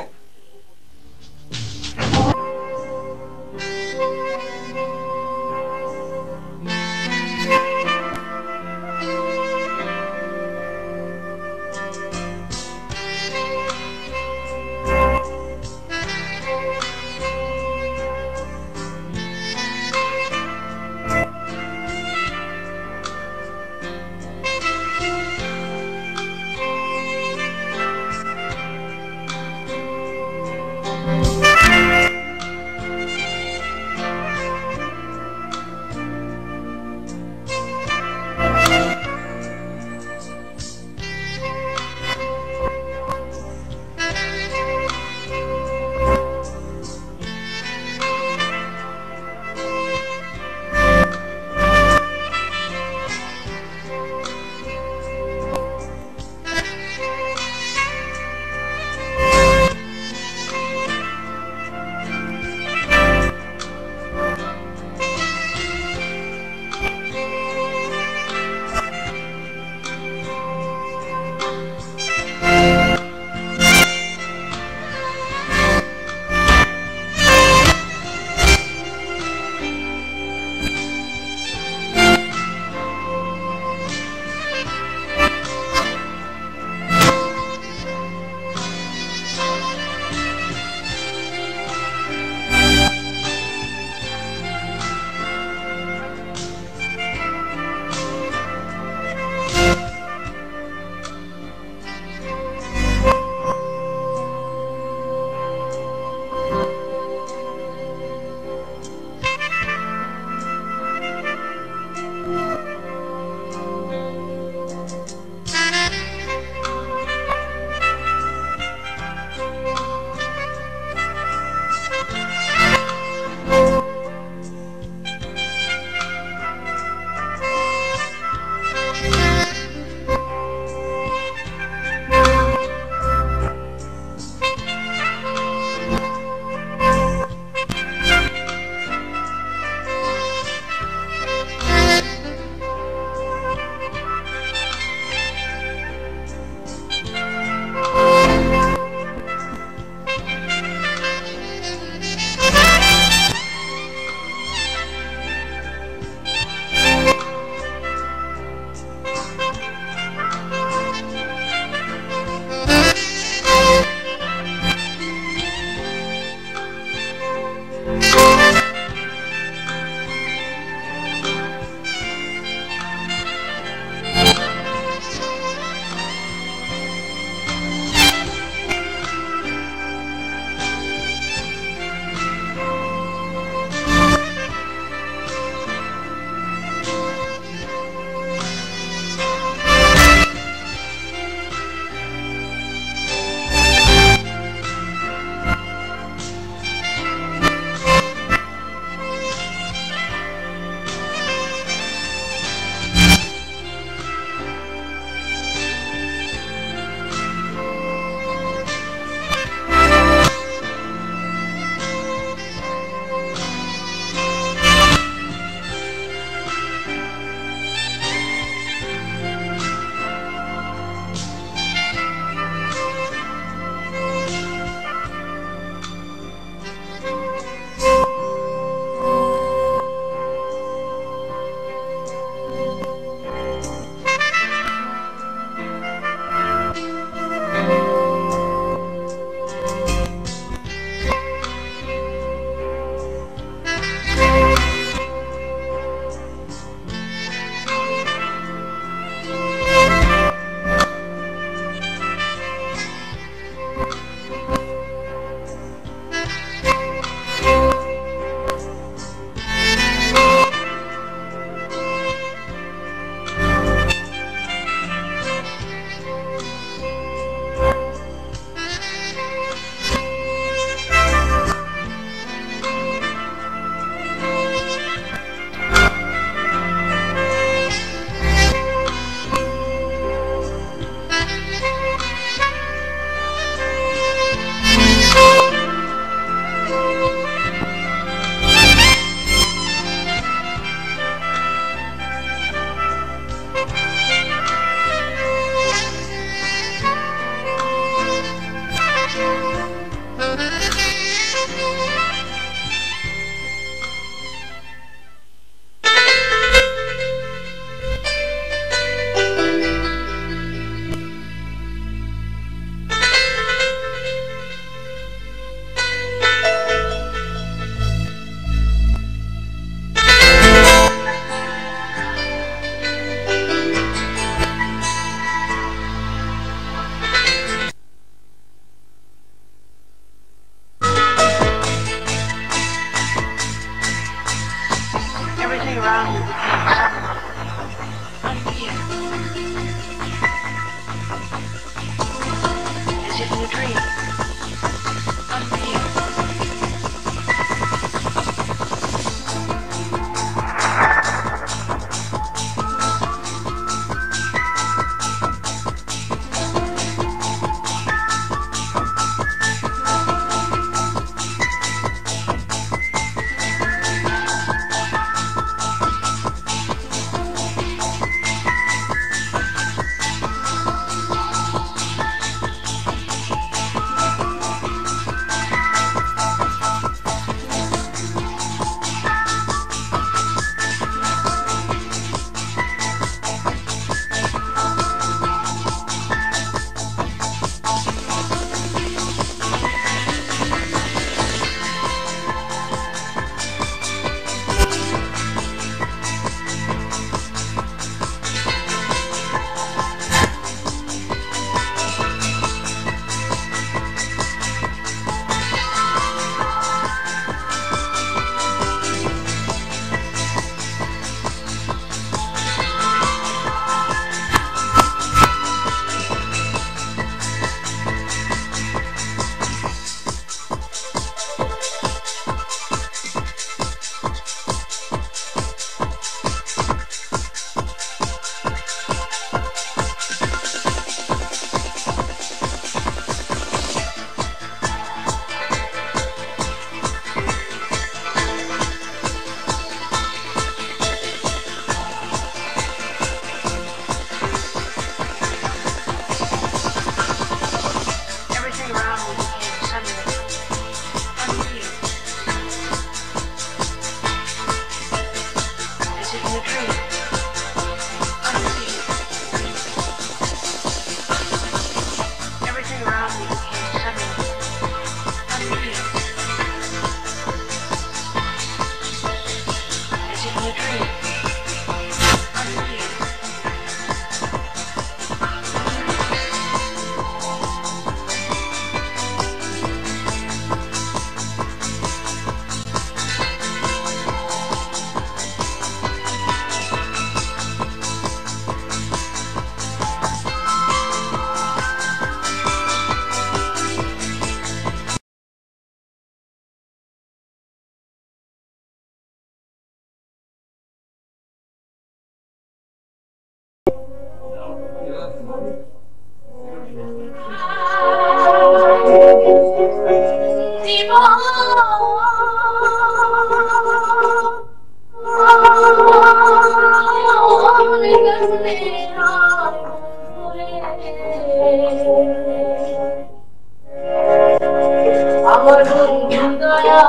আমার বন্ধু দয়া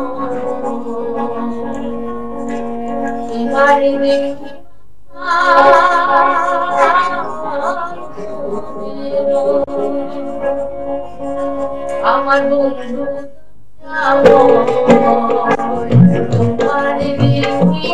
বাড়ি দেখি আমার বন্ধু বাড়ি দেখি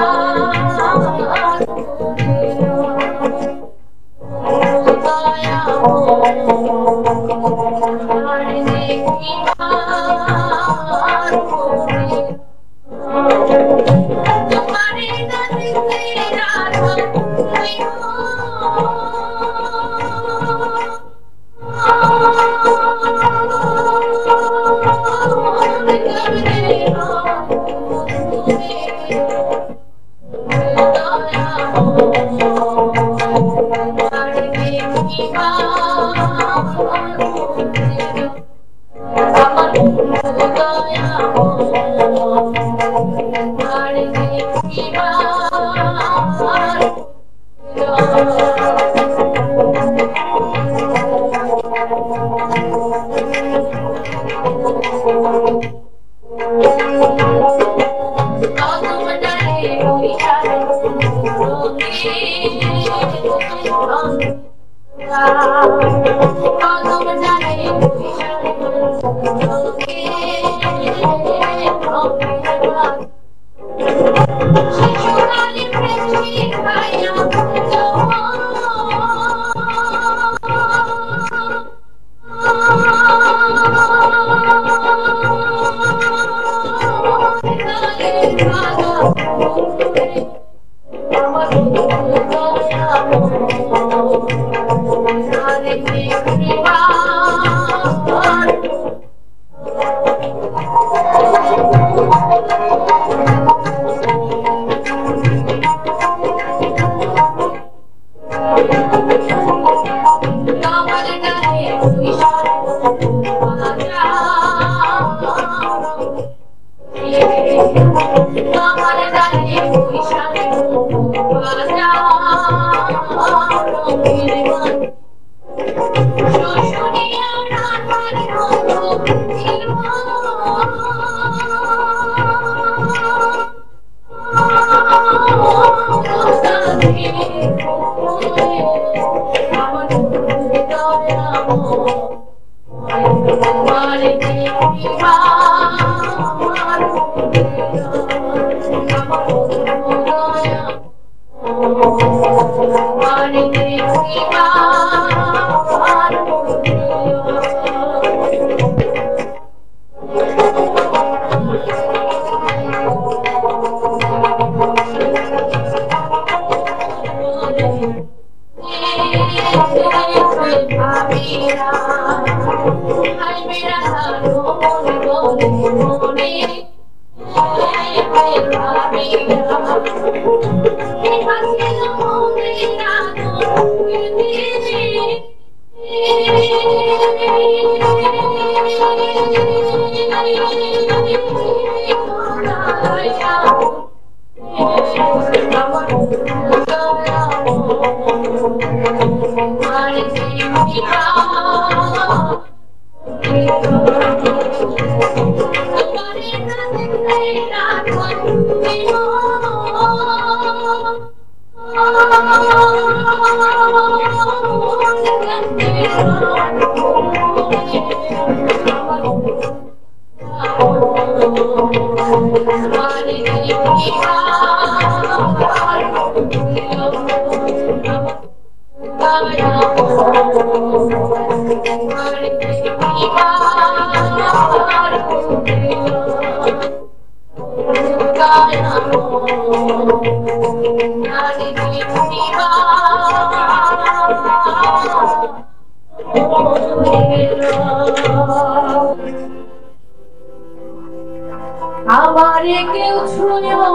আমারে কেউ ছুঁয়ো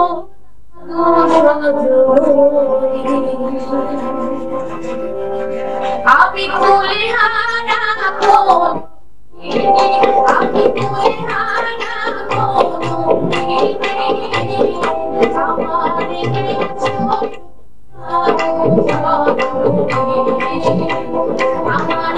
আমি কুলে হারা কোন আমি কুলে হারা কোন আমারে কেউ ছুঁয়ো আমার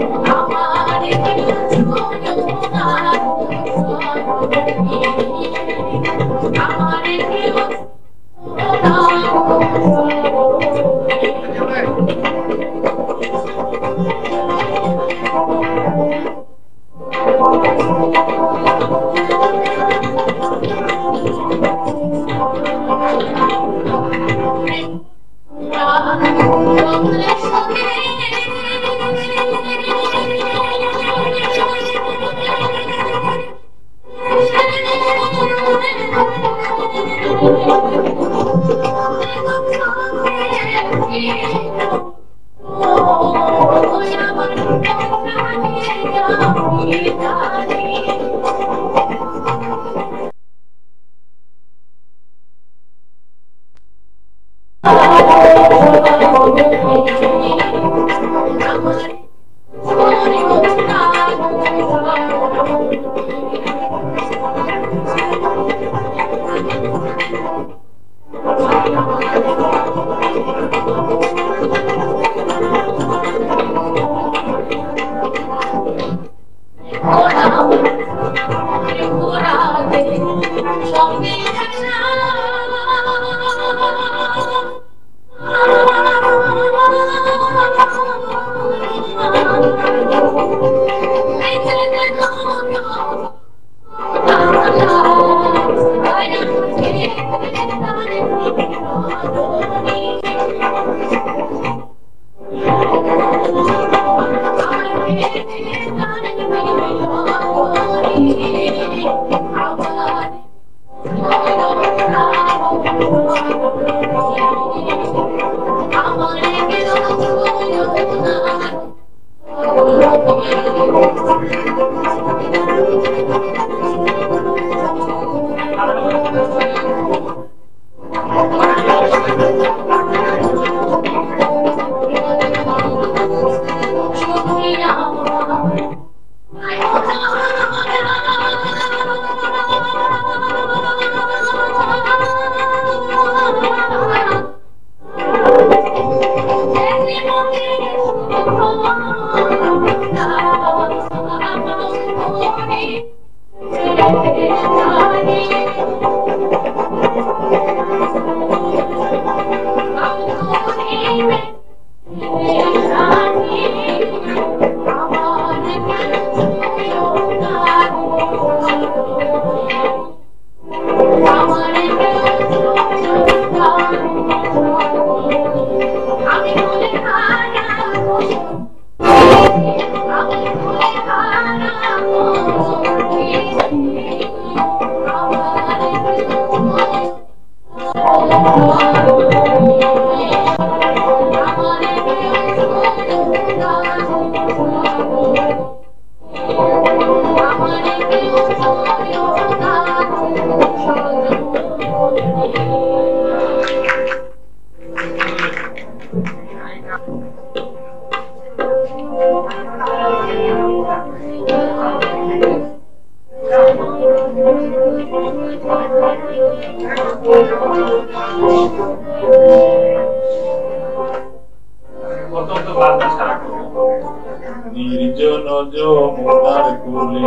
নির্জন যমুনার কূলে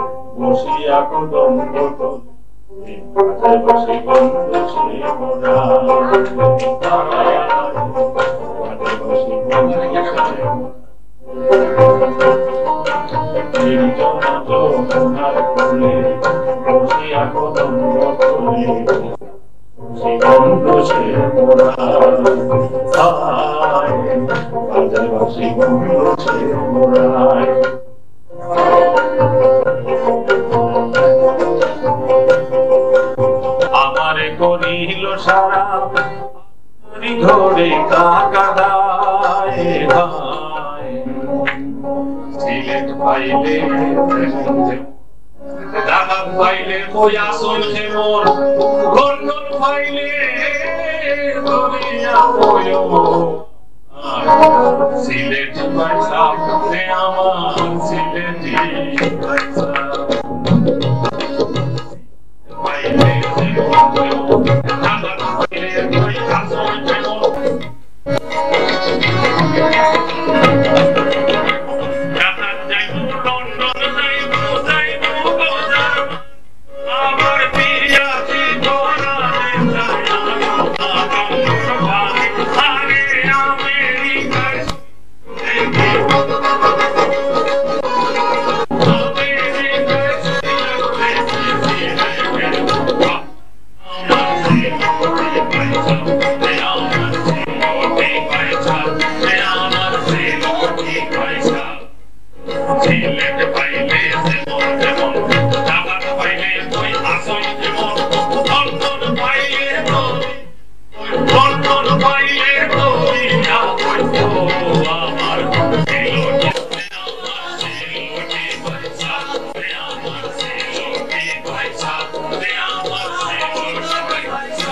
বসিয়া কদম বটল বসে বন্ধু সে মোরা বসে বন্ধু নির্জন যমুনার কূলে বসিয়া কদম বটলে বসে বন্ধু সে মোরা বসে বন্ধু সে মোরায় আমারে করিল সারা ধরে কাকাদায় সিলেট পাইলে ডাকাত পাইলে ওই আসন হেমর গর্দন পাইলে দুনিয়া বয় সিলেট পয়সা রে আমার সিলেটি পয়সা পাইলে ডাকাত পাইলে ওই আসন হেমর সিলেট পাইলে যেমন যেমন ঢাকা পাইলে তুই আসই যেমন লন্ডন পাইলে তুই লন্ডন পাইলে তুই না বলতো আমার সিলোটি আমার সিলোটি পয়সা আমার সিলোটি পয়সা আমার সিলোটি পয়সা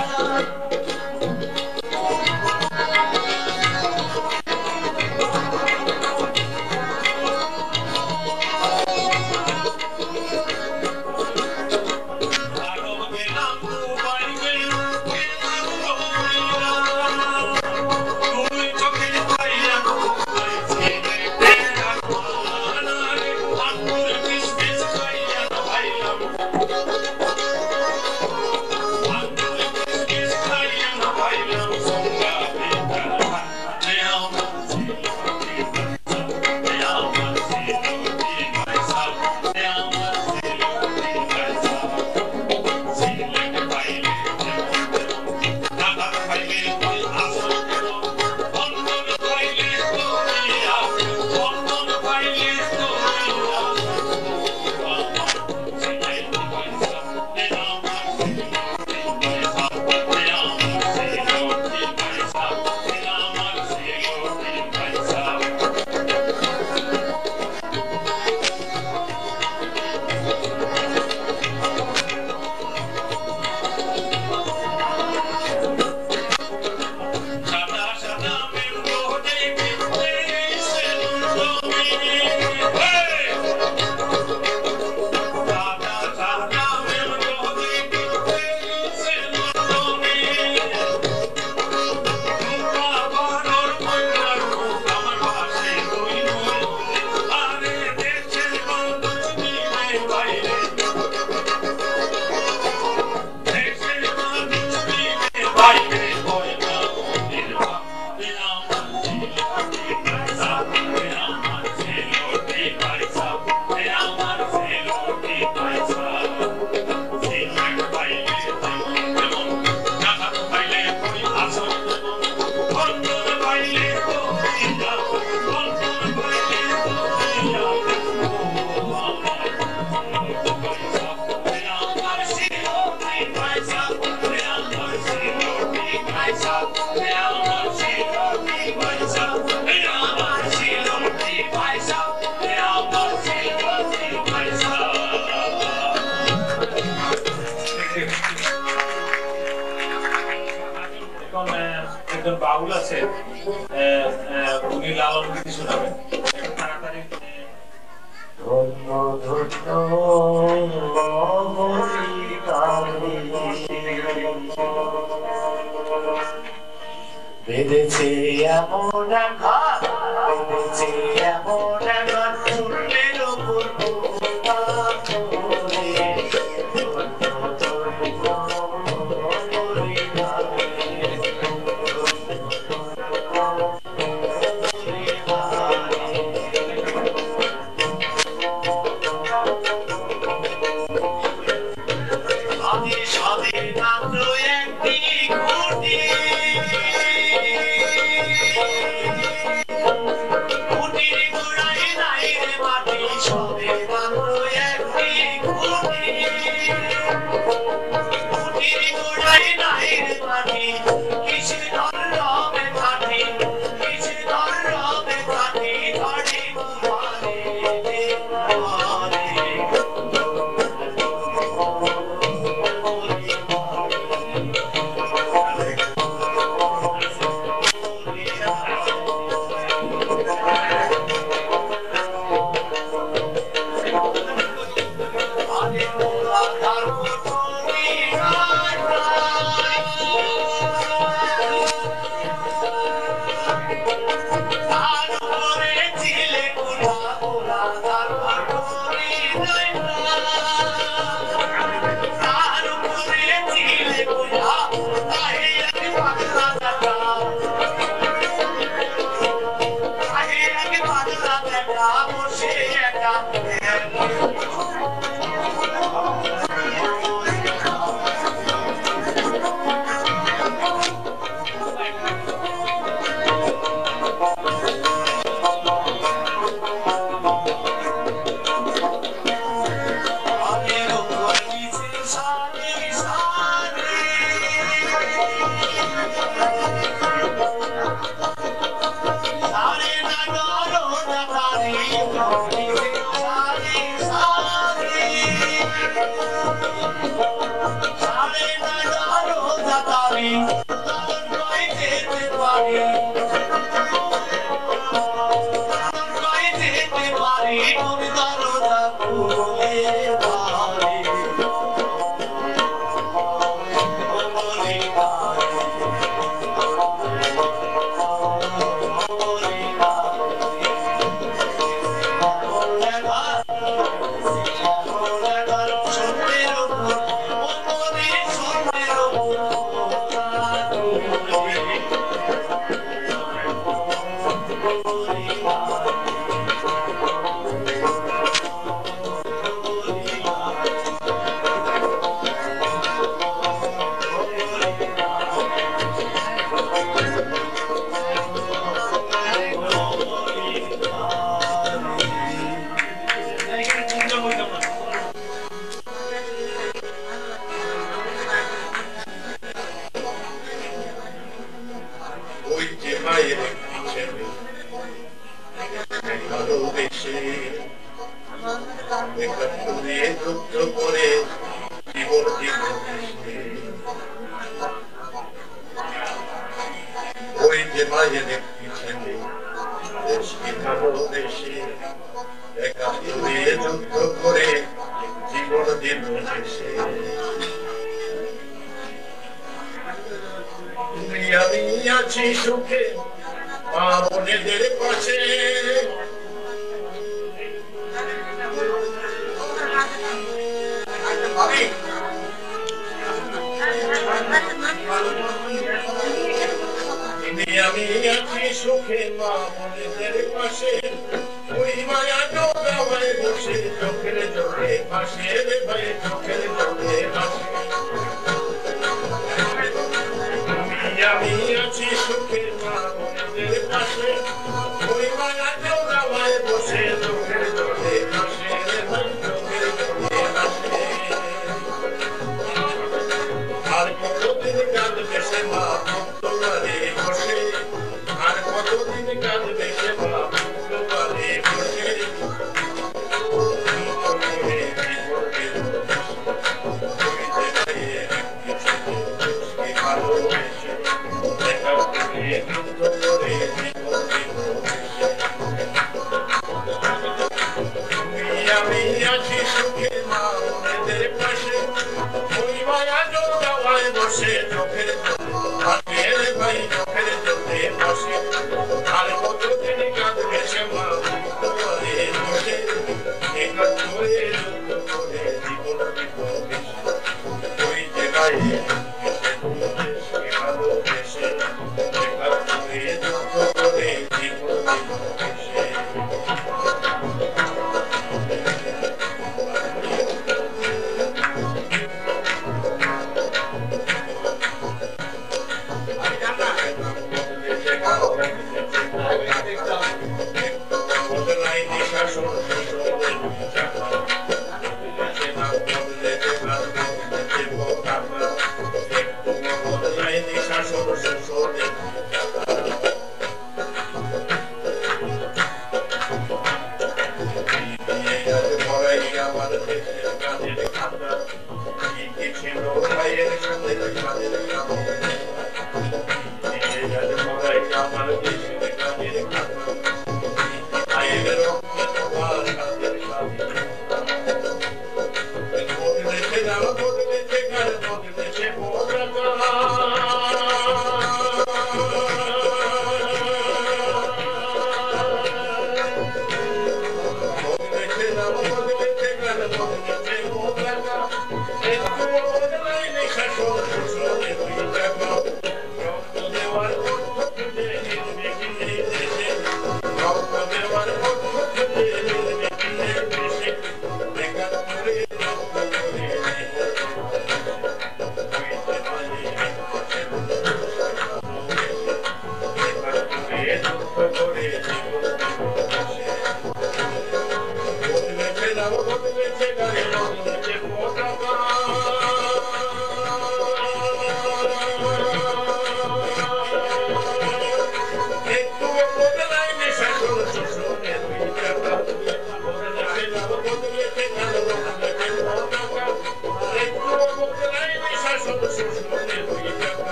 একজন বাউল আছে উনি লালন গীতি শোনাবেন একটু তাড়াতাড়ি ধন্য ধন্য বেঁধেছে এমন ঘর বেঁধেছে এমন ঘর ফুলের উপর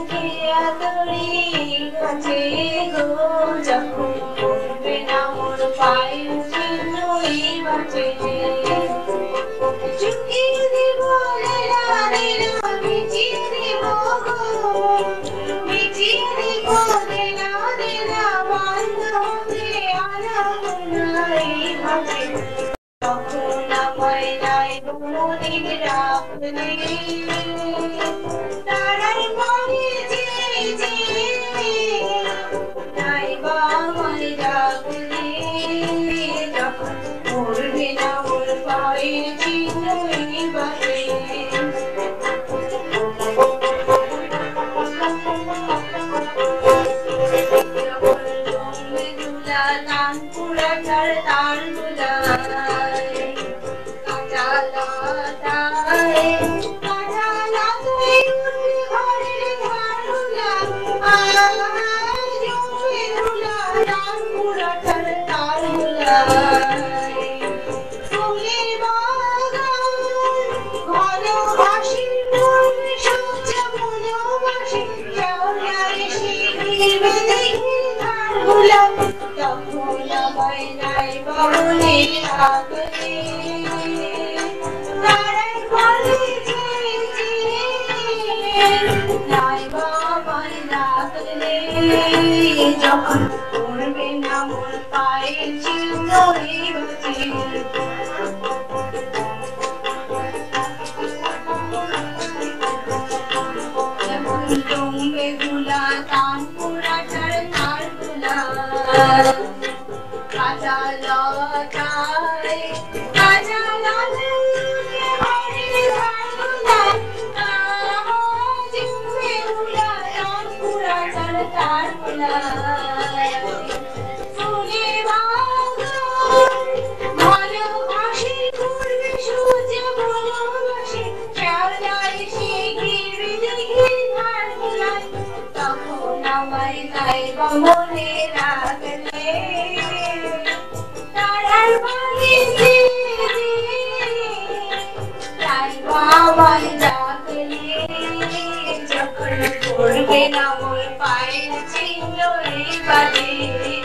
কে আদরি কাছে গো যখন পড়বে না মোর পায়ের চিহ্ন এই মাঠে চুকিয়ে দিব লীলা লীলা মিটিয়ে দিব গো মিটিয়ে দিব লীলা লীলা বন্ধ হবে আলাপনা এই মাঠে তখন আমায় নাই মনির রাখলে তারাই মনে যে যে নাই বা আমায় রাখলে যখন পড়বে না ওর পায়ের চিহ্ন এই বাটে তান পুরা তার তার গুলায় কাঁচা লতায় কাঁচা লতায় উঠবে ঘরের ধারুলা আর জমে ধুলা তান পুরা তার তার গুলায় ফুলের বাগান ঘন হাসির মন সূর্য মনোবাসী কেওড়ায় সে ঘিরবে দেখি ধারগুলা তখন আমায় নাই বাবুলে রাখলে তারাই বলে যে যে নাই বাবাই রাখলে যখন পড়বে না মোর পায়ের চিহ্ন এই বাটে জমবে গুলা তান পুরা তার তার গুলা কাঁচা লতায় কাঁচা লতায় উঠে ঘরের ধারগুলা জমবে গুলা তান পুরা তার তার গুলা ফুলের বাগান ভালো হাসি করবে সূর্য ভালোবাসে কেওড়ায় সে ঘিরবে দেখি ধারগুলা তখন আমায় নাই বা মনে রাখলে তারার বাড়ি যে তাই বাবাই ডাকলে যখন পড়বে না মোর পায়ের চিহ্ন এই বাটে